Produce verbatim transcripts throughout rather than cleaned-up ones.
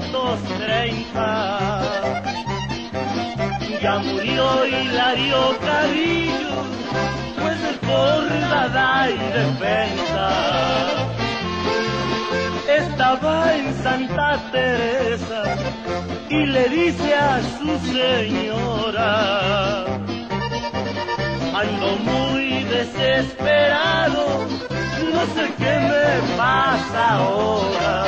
novecientos treinta. Ya murió Hilario Carrillo, pues por la y defensa. Estaba en Santa Teresa y le dice a su señora: ando muy desesperado, no sé qué me pasa ahora.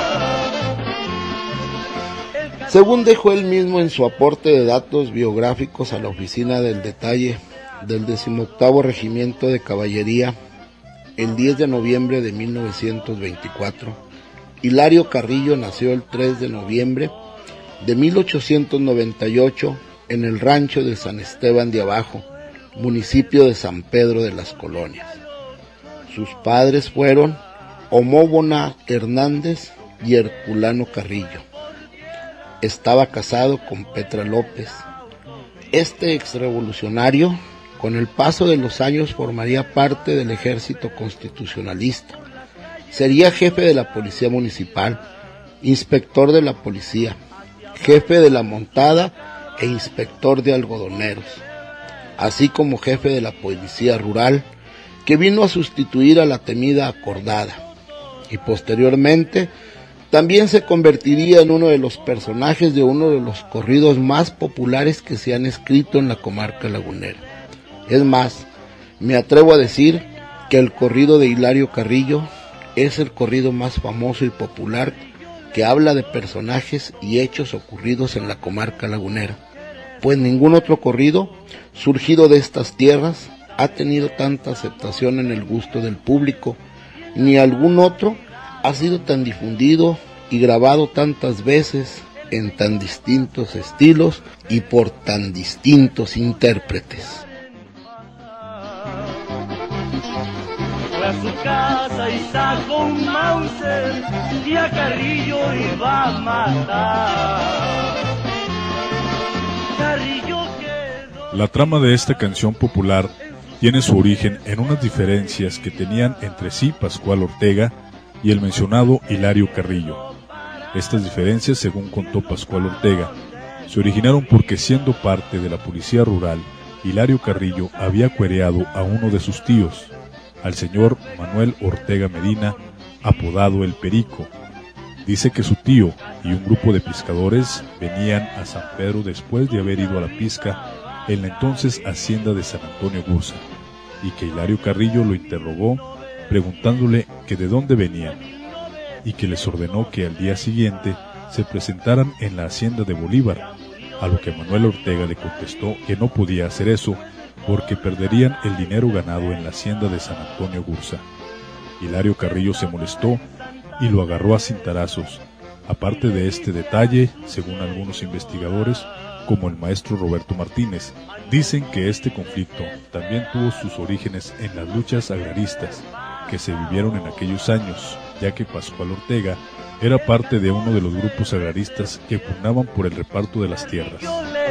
Según dejó él mismo en su aporte de datos biográficos a la Oficina del Detalle del decimoctavo Regimiento de Caballería, el diez de noviembre de mil novecientos veinticuatro, Hilario Carrillo nació el tres de noviembre de mil ochocientos noventa y ocho en el rancho de San Esteban de Abajo, municipio de San Pedro de las Colonias. Sus padres fueron Homóbona Hernández y Herculano Carrillo. Estaba casado con Petra López. Este exrevolucionario, con el paso de los años, formaría parte del ejército constitucionalista. Sería jefe de la policía municipal, inspector de la policía, jefe de la montada e inspector de algodoneros, así como jefe de la policía rural, que vino a sustituir a la temida acordada, y posteriormente también se convertiría en uno de los personajes de uno de los corridos más populares que se han escrito en la comarca lagunera. Es más, me atrevo a decir que el corrido de Hilario Carrillo es el corrido más famoso y popular que habla de personajes y hechos ocurridos en la comarca lagunera, pues ningún otro corrido surgido de estas tierras ha tenido tanta aceptación en el gusto del público, ni algún otro ha sido tan difundido y grabado tantas veces en tan distintos estilos y por tan distintos intérpretes. Fue a su casa y sacó un Mauser y a Carrillo iba a matar. Carrillo quedó... La trama de esta canción popular tiene su origen en unas diferencias que tenían entre sí Pascual Ortega y el mencionado Hilario Carrillo. Estas diferencias, según contó Pascual Ortega, se originaron porque, siendo parte de la policía rural, Hilario Carrillo había cuereado a uno de sus tíos, al señor Manuel Ortega Medina, apodado El Perico. Dice que su tío y un grupo de pescadores venían a San Pedro después de haber ido a la pizca en la entonces hacienda de San Antonio Gurza, y que Hilario Carrillo lo interrogó preguntándole que de dónde venían, y que les ordenó que al día siguiente se presentaran en la hacienda de Bolívar, a lo que Manuel Ortega le contestó que no podía hacer eso porque perderían el dinero ganado en la hacienda de San Antonio Gurza. Hilario Carrillo se molestó y lo agarró a cintarazos. Aparte de este detalle, según algunos investigadores, como el maestro Roberto Martínez, dicen que este conflicto también tuvo sus orígenes en las luchas agraristas que se vivieron en aquellos años, ya que Pascual Ortega era parte de uno de los grupos agraristas que pugnaban por el reparto de las tierras.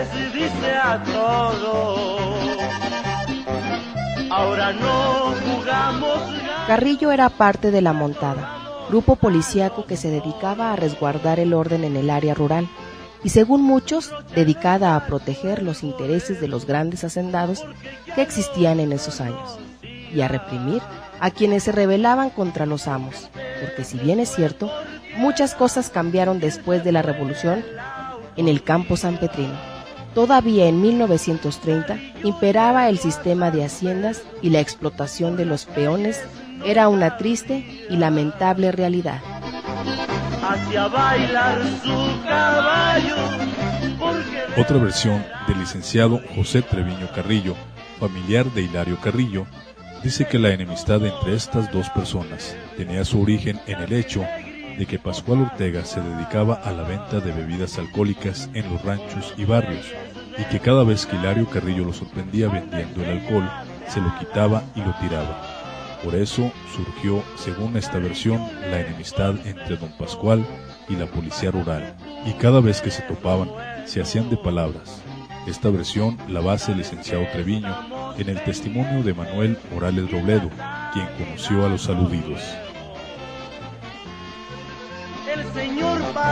Ahora no jugamos. Carrillo era parte de la Montada, grupo policíaco que se dedicaba a resguardar el orden en el área rural y, según muchos, dedicada a proteger los intereses de los grandes hacendados que existían en esos años y a reprimir a quienes se rebelaban contra los amos, porque si bien es cierto, muchas cosas cambiaron después de la revolución en el campo sanpetrino. Todavía en mil novecientos treinta imperaba el sistema de haciendas y la explotación de los peones era una triste y lamentable realidad. Hacia bailar su caballo, porque... Otra versión del licenciado José Treviño Carrillo, familiar de Hilario Carrillo, dice que la enemistad entre estas dos personas tenía su origen en el hecho de que Pascual Ortega se dedicaba a la venta de bebidas alcohólicas en los ranchos y barrios, y que cada vez que Hilario Carrillo lo sorprendía vendiendo el alcohol, se lo quitaba y lo tiraba. Por eso surgió, según esta versión, la enemistad entre don Pascual y la policía rural, y cada vez que se topaban, se hacían de palabras. Esta versión la basa el licenciado Treviño en el testimonio de Manuel Morales Robledo, quien conoció a los aludidos. El señor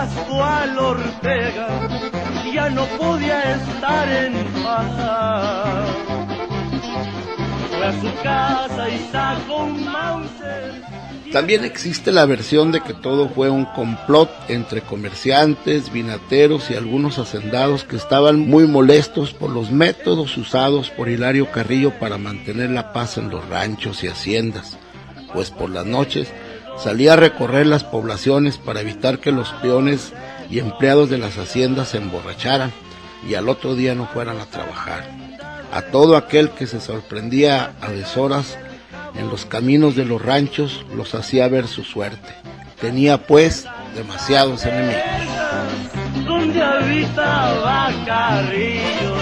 Pascual Ortega ya no podía estar en paz. Fue a su casa y sacó un Mauser. También existe la versión de que todo fue un complot entre comerciantes, vinateros y algunos hacendados que estaban muy molestos por los métodos usados por Hilario Carrillo para mantener la paz en los ranchos y haciendas, pues por las noches salía a recorrer las poblaciones para evitar que los peones y empleados de las haciendas se emborracharan y al otro día no fueran a trabajar. A todo aquel que se sorprendía a deshoras en los caminos de los ranchos los hacía ver su suerte. Tenía pues demasiados enemigos. Donde habitaba Carrillo.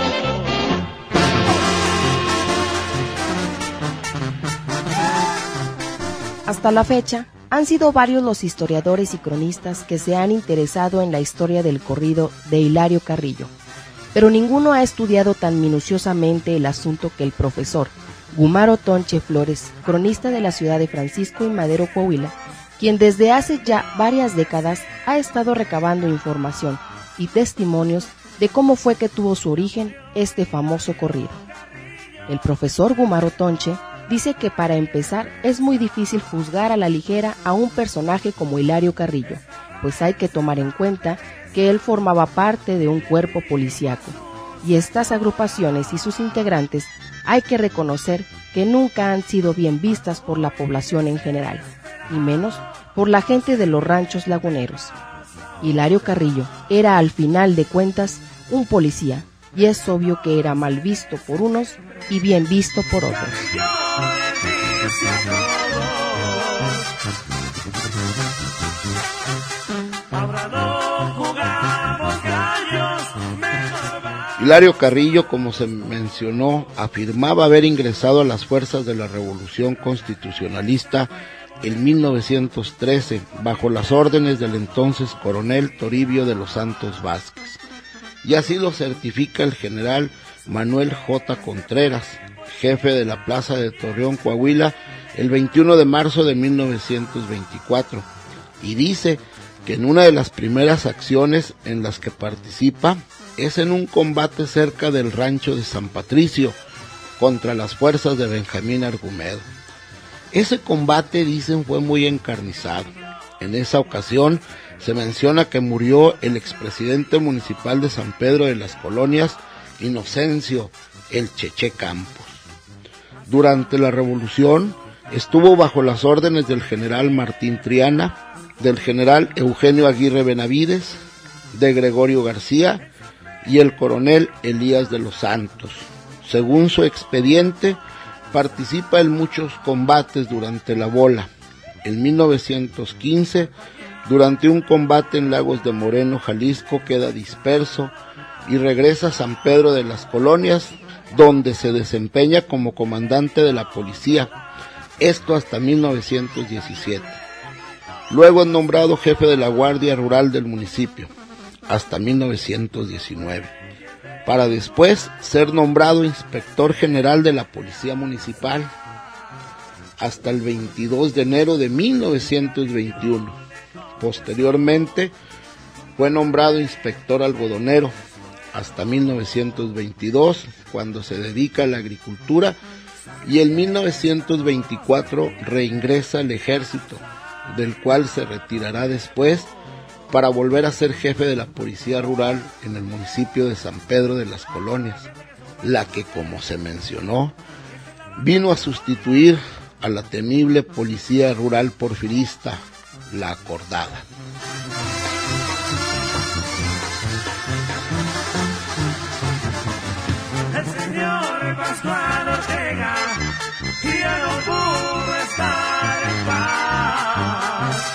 Hasta la fecha, han sido varios los historiadores y cronistas que se han interesado en la historia del corrido de Hilario Carrillo, pero ninguno ha estudiado tan minuciosamente el asunto que el profesor Gumaro Tonche Flores, cronista de la ciudad de Francisco y Madero, Coahuila, quien desde hace ya varias décadas ha estado recabando información y testimonios de cómo fue que tuvo su origen este famoso corrido. El profesor Gumaro Tonche dice que para empezar es muy difícil juzgar a la ligera a un personaje como Hilario Carrillo, pues hay que tomar en cuenta que él formaba parte de un cuerpo policíaco, y estas agrupaciones y sus integrantes hay que reconocer que nunca han sido bien vistas por la población en general, y menos por la gente de los ranchos laguneros. Hilario Carrillo era al final de cuentas un policía, y es obvio que era mal visto por unos y bien visto por otros. Hilario Carrillo, como se mencionó, afirmaba haber ingresado a las fuerzas de la Revolución Constitucionalista en mil novecientos trece, bajo las órdenes del entonces coronel Toribio de los Santos Vázquez. Y así lo certifica el general Manuel J. Contreras, jefe de la Plaza de Torreón, Coahuila, el veintiuno de marzo de mil novecientos veinticuatro, y dice que en una de las primeras acciones en las que participa es en un combate cerca del rancho de San Patricio contra las fuerzas de Benjamín Argumedo. Ese combate, dicen, fue muy encarnizado. En esa ocasión se menciona que murió el expresidente municipal de San Pedro de las Colonias, Inocencio el Cheche Campos. Durante la revolución estuvo bajo las órdenes del general Martín Triana, del general Eugenio Aguirre Benavides, de Gregorio García y el coronel Elías de los Santos. Según su expediente, participa en muchos combates durante la bola. En mil novecientos quince, durante un combate en Lagos de Moreno, Jalisco, queda disperso y regresa a San Pedro de las Colonias, donde se desempeña como comandante de la policía, esto hasta mil novecientos diecisiete. Luego es nombrado jefe de la Guardia Rural del municipio, hasta mil novecientos diecinueve, para después ser nombrado inspector general de la Policía Municipal, hasta el veintidós de enero de mil novecientos veintiuno. Posteriormente fue nombrado inspector algodonero, hasta mil novecientos veintidós, cuando se dedica a la agricultura, y en mil novecientos veinticuatro reingresa al ejército, del cual se retirará después para volver a ser jefe de la Policía Rural en el municipio de San Pedro de las Colonias, la que, como se mencionó, vino a sustituir a la temible Policía Rural porfirista, la Acordada. El señor Pascual Ortega ya no pudo estar en paz.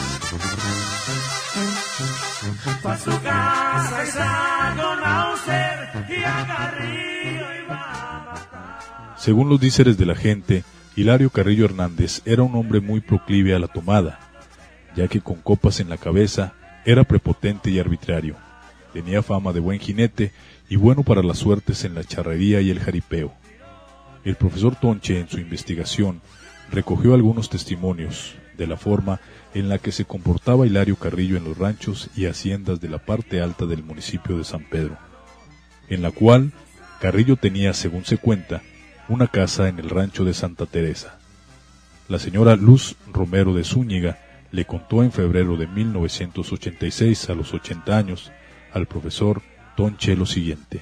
Pa' su casa y sacó Mauser y a Carrillo iba a matar. Según los díceres de la gente, Hilario Carrillo Hernández era un hombre muy proclive a la tomada, ya que con copas en la cabeza era prepotente y arbitrario. Tenía fama de buen jinete y bueno para las suertes en la charrería y el jaripeo. El profesor Tonche, en su investigación, recogió algunos testimonios de la forma en la que se comportaba Hilario Carrillo en los ranchos y haciendas de la parte alta del municipio de San Pedro, en la cual Carrillo tenía, según se cuenta, una casa en el rancho de Santa Teresa. La señora Luz Romero de Zúñiga le contó en febrero de mil novecientos ochenta y seis, a los ochenta años, al profesor Tonche lo siguiente.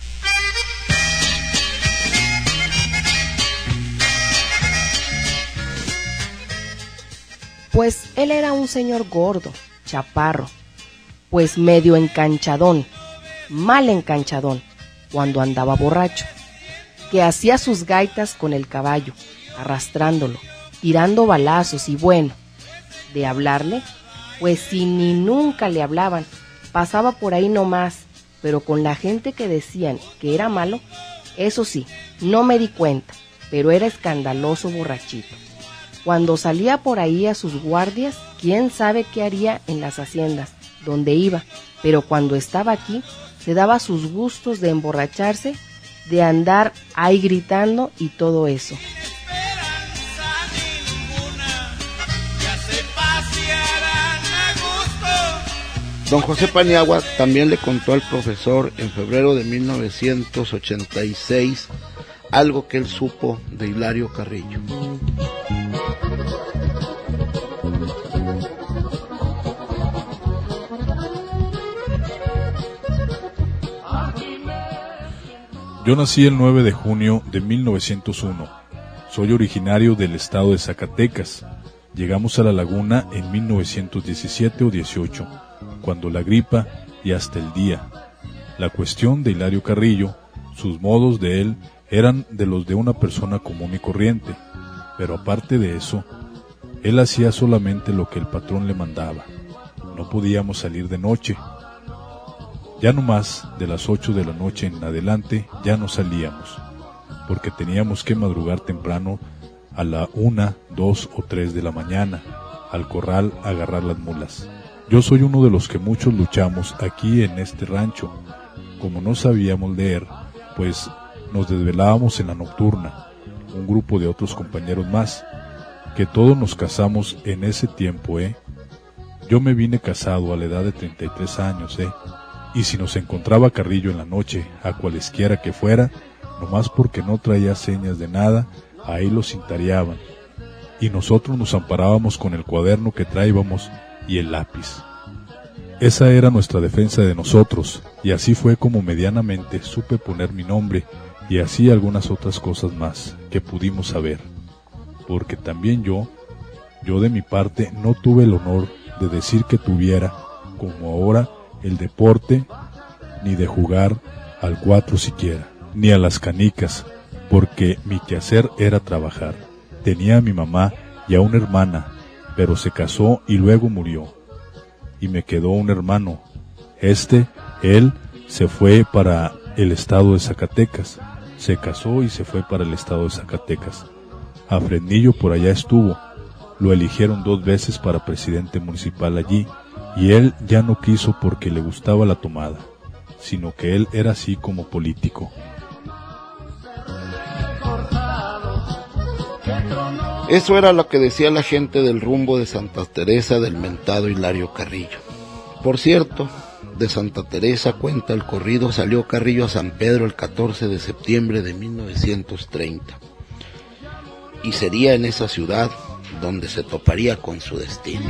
Pues él era un señor gordo, chaparro, pues medio encanchadón, mal encanchadón, cuando andaba borracho, que hacía sus gaitas con el caballo, arrastrándolo, tirando balazos y bueno, de hablarle, pues si ni nunca le hablaban, pasaba por ahí nomás, pero con la gente que decían que era malo, eso sí, no me di cuenta, pero era escandaloso borrachito. Cuando salía por ahí a sus guardias, quién sabe qué haría en las haciendas donde iba, pero cuando estaba aquí, se daba sus gustos de emborracharse, de andar ahí gritando y todo eso. Don José Paniagua también le contó al profesor en febrero de mil novecientos ochenta y seis algo que él supo de Hilario Carrillo. Yo nací el nueve de junio de mil novecientos uno. Soy originario del estado de Zacatecas. Llegamos a la laguna en mil novecientos diecisiete o dieciocho, cuando la gripa y hasta el día. La cuestión de Hilario Carrillo, sus modos de él eran de los de una persona común y corriente, pero aparte de eso, él hacía solamente lo que el patrón le mandaba. No podíamos salir de noche. Ya no más de las ocho de la noche en adelante ya no salíamos, porque teníamos que madrugar temprano a la una, dos o tres de la mañana, al corral a agarrar las mulas. Yo soy uno de los que muchos luchamos aquí en este rancho. Como no sabíamos leer, pues nos desvelábamos en la nocturna, un grupo de otros compañeros más, que todos nos casamos en ese tiempo, ¿eh? Yo me vine casado a la edad de treinta y tres años, ¿eh? Y si nos encontraba Carrillo en la noche, a cualesquiera que fuera, nomás porque no traía señas de nada, ahí lo cintareaban. Y nosotros nos amparábamos con el cuaderno que traíamos y el lápiz. Esa era nuestra defensa de nosotros, y así fue como medianamente supe poner mi nombre y así algunas otras cosas más que pudimos saber. Porque también yo, yo de mi parte no tuve el honor de decir que tuviera, como ahora, el deporte, ni de jugar al cuatro siquiera, ni a las canicas, porque mi quehacer era trabajar. Tenía a mi mamá y a una hermana, pero se casó y luego murió. Y me quedó un hermano. Este, él, se fue para el estado de Zacatecas. Se casó y se fue para el estado de Zacatecas. A Fresnillo por allá estuvo. Lo eligieron dos veces para presidente municipal allí, y él ya no quiso porque le gustaba la tomada, sino que él era así como político. Eso era lo que decía la gente del rumbo de Santa Teresa del mentado Hilario Carrillo. Por cierto, de Santa Teresa cuenta el corrido, salió Carrillo a San Pedro el catorce de septiembre de mil novecientos treinta. Y sería en esa ciudad donde se toparía con su destino.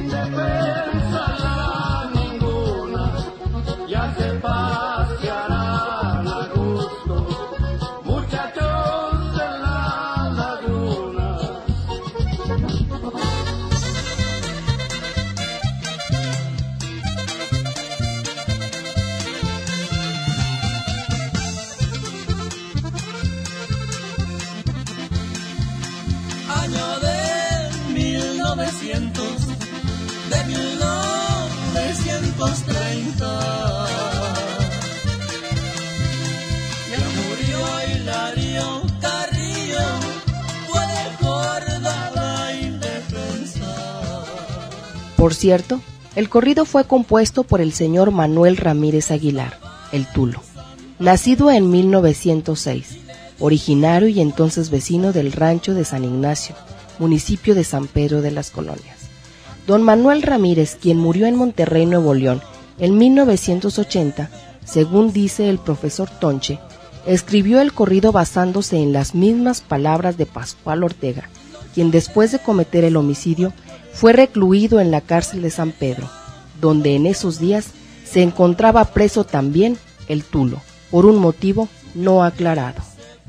Año de mil novecientos, de mil novecientos treinta, ya murió Hilario Carrillo, fue recordada indefensa. Por cierto, el corrido fue compuesto por el señor Manuel Ramírez Aguilar, el Tulo, nacido en mil novecientos seis. Originario y entonces vecino del rancho de San Ignacio, municipio de San Pedro de las Colonias, Don Manuel Ramírez, quien murió en Monterrey, Nuevo León, en mil novecientos ochenta, según dice el profesor Tonche, escribió el corrido basándose en las mismas palabras de Pascual Ortega, quien después de cometer el homicidio fue recluido en la cárcel de San Pedro, donde en esos días se encontraba preso también el Tulo, por un motivo no aclarado.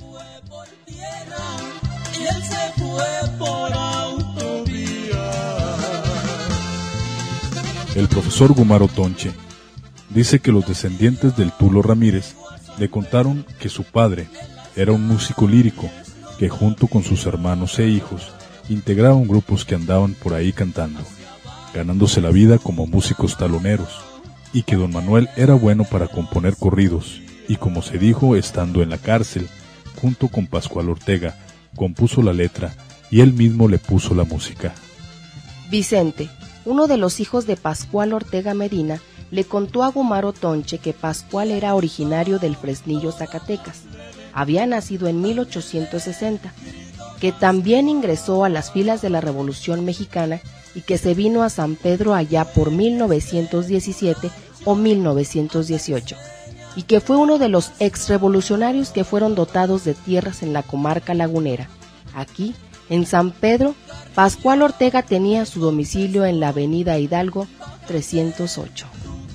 El profesor Gumaro Tonche dice que los descendientes del Tulo Ramírez le contaron que su padre era un músico lírico que junto con sus hermanos e hijos integraban grupos que andaban por ahí cantando, ganándose la vida como músicos taloneros, y que don Manuel era bueno para componer corridos, y como se dijo estando en la cárcel, junto con Pascual Ortega, compuso la letra y él mismo le puso la música. Vicente, uno de los hijos de Pascual Ortega Medina, le contó a Gumaro Tonche que Pascual era originario del Fresnillo, Zacatecas. Había nacido en mil ochocientos sesenta, que también ingresó a las filas de la Revolución Mexicana y que se vino a San Pedro allá por mil novecientos diecisiete o mil novecientos dieciocho, y que fue uno de los exrevolucionarios que fueron dotados de tierras en la comarca lagunera. Aquí, en San Pedro, Pascual Ortega tenía su domicilio en la avenida Hidalgo trescientos ocho.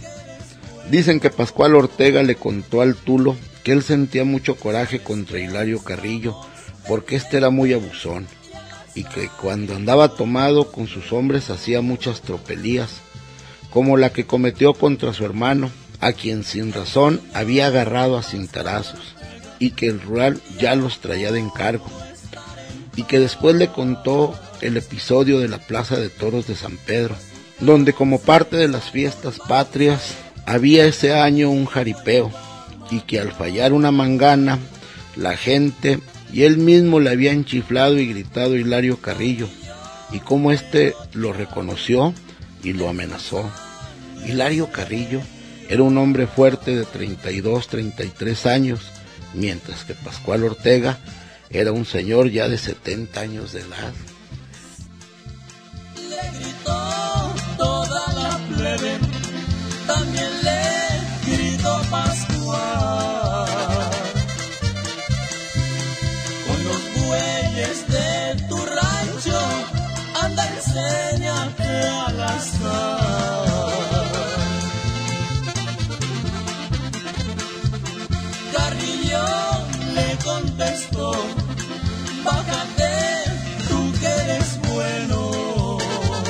Dicen que Pascual Ortega le contó al Tulo que él sentía mucho coraje contra Hilario Carrillo porque este era muy abusón y que cuando andaba tomado con sus hombres hacía muchas tropelías, como la que cometió contra su hermano, a quien sin razón había agarrado a cintarazos, y que el rural ya los traía de encargo, y que después le contó el episodio de la Plaza de Toros de San Pedro, donde como parte de las fiestas patrias había ese año un jaripeo, y que al fallar una mangana, la gente y él mismo le habían chiflado y gritado a Hilario Carrillo, y cómo éste lo reconoció y lo amenazó. Hilario Carrillo era un hombre fuerte de treinta y dos, treinta y tres años, mientras que Pascual Ortega era un señor ya de setenta años de edad. Le gritó toda la plebe, también le gritó Pascual. Con los bueyes de tu rancho, anda, enséñate al azar. Carrillo le contestó, bájate, tú que eres bueno.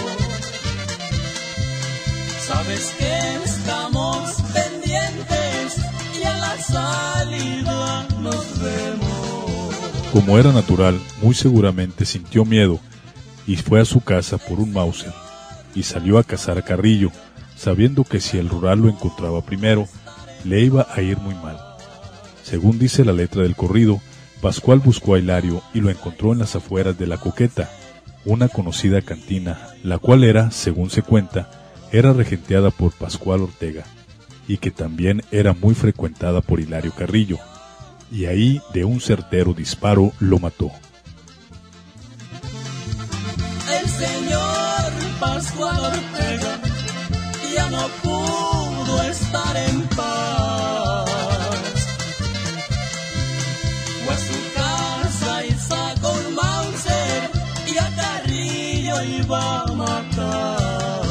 Sabes que estamos pendientes y a la salida nos vemos. Como era natural, muy seguramente sintió miedo y fue a su casa por un Mauser y salió a cazar a Carrillo, sabiendo que si el rural lo encontraba primero, le iba a ir muy mal. Según dice la letra del corrido, Pascual buscó a Hilario y lo encontró en las afueras de La Coqueta, una conocida cantina, la cual era, según se cuenta, era regenteada por Pascual Ortega, y que también era muy frecuentada por Hilario Carrillo, y ahí de un certero disparo lo mató. El señor Pascual Ortega ya no pudo estar en paz. Fue a su casa y sacó un Mauser y a Carrillo iba a matar.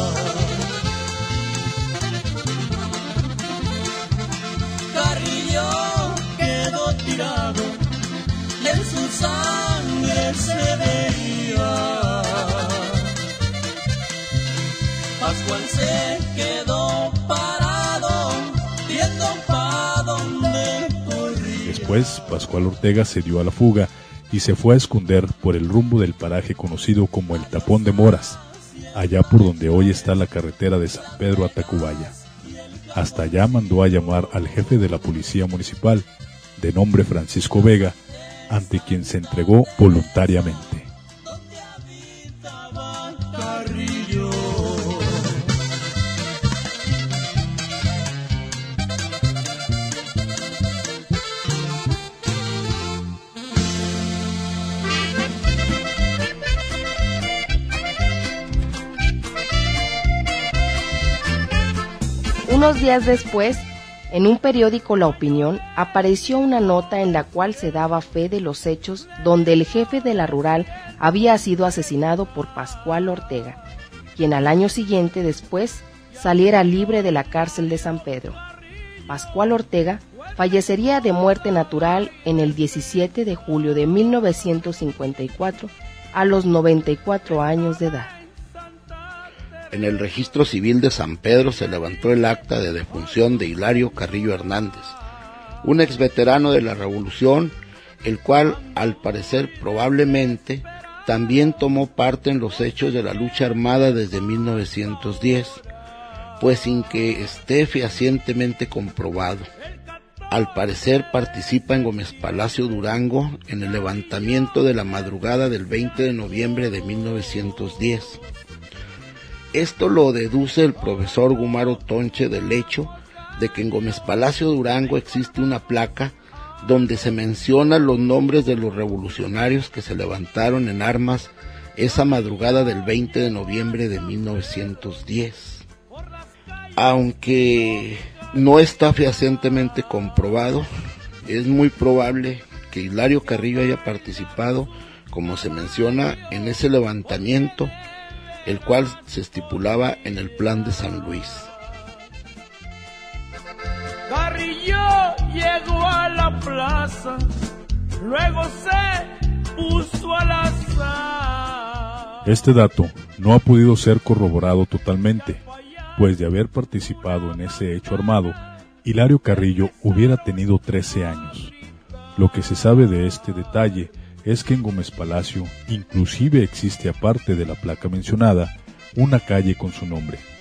Carrillo quedó tirado y en su sangre se veía. Pascual se quedó parado viendo pa' dónde corría. Después, Pascual Ortega se dio a la fuga y se fue a esconder por el rumbo del paraje conocido como el Tapón de Moras, allá por donde hoy está la carretera de San Pedro a Tacubaya. Hasta allá mandó a llamar al jefe de la policía municipal, de nombre Francisco Vega, ante quien se entregó voluntariamente. Carrillo. Unos días después, en un periódico La Opinión, apareció una nota en la cual se daba fe de los hechos donde el jefe de la rural había sido asesinado por Pascual Ortega, quien al año siguiente después saliera libre de la cárcel de San Pedro. Pascual Ortega fallecería de muerte natural en el diecisiete de julio de mil novecientos cincuenta y cuatro a los noventa y cuatro años de edad. En el registro civil de San Pedro se levantó el acta de defunción de Hilario Carrillo Hernández, un exveterano de la Revolución, el cual, al parecer probablemente, también tomó parte en los hechos de la lucha armada desde mil novecientos diez, pues sin que esté fehacientemente comprobado. Al parecer participa en Gómez Palacio Durango en el levantamiento de la madrugada del veinte de noviembre de mil novecientos diez. Esto lo deduce el profesor Gumaro Tonche del hecho de que en Gómez Palacio Durango existe una placa donde se mencionan los nombres de los revolucionarios que se levantaron en armas esa madrugada del veinte de noviembre de mil novecientos diez. Aunque no está fehacientemente comprobado, es muy probable que Hilario Carrillo haya participado, como se menciona, en ese levantamiento, el cual se estipulaba en el Plan de San Luis. Carrillo llegó a la plaza, luego se puso al azar. Este dato no ha podido ser corroborado totalmente, pues de haber participado en ese hecho armado, Hilario Carrillo hubiera tenido trece años. Lo que se sabe de este detalle es que en Gómez Palacio inclusive existe, aparte de la placa mencionada, una calle con su nombre.